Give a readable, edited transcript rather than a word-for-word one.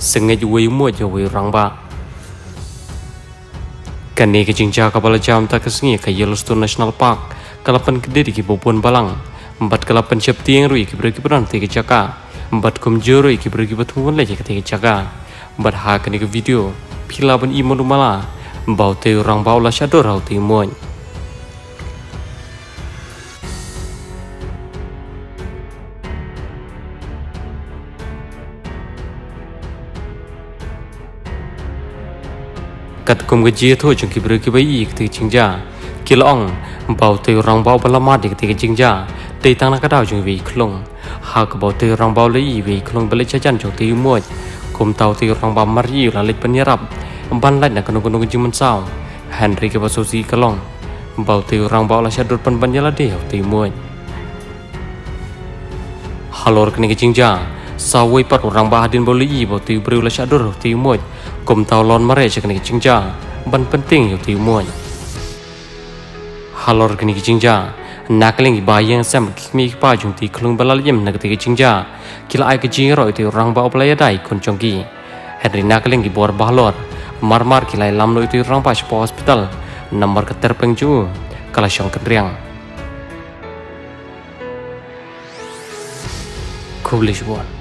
sengaja mua jauh orang ba. Kani ke jingja kapal jam tak kesengi ke Yellowstone National Park kalapan kediri ke Bopon Balang, empat kalapan siap tiang rui ke berkibaran tiga caka, empat kumjurui ke berkibatun lagi ke tiga caka, empat hak kani ke video, pila pun imun rumala, bau te orang bau lah syador hau timun. Kat kum gaji tu jeng kibru kibai ketika jingja kilong bau te orang bau balama di ketika jingja dei tang nak dau jeng wi klong ha ke bau te orang bau lei wi klong balik jajan jong te muat kum tau te orang bau mari lalik penyerap ban lai nak kenu jeng mensau Henry ke basosi kelong bau te orang bau la syadur pan banjala de te muat halor kene jingja sawai pat orang bahadin boleh bau te beri la syadur te muat kum tau lon mare cakni jingja ban penting yo ti muan halor kini jingja nakling bayang sam kimi pa jung ti klung balal yem nak ti jingja kila ai ke jingro ti orang ba oplaya dai kun chongki Henry nakling bor bahlor marmar kila lam lo ti orang pa hospital nomor ke terpengju kala syong kendriang kublish buat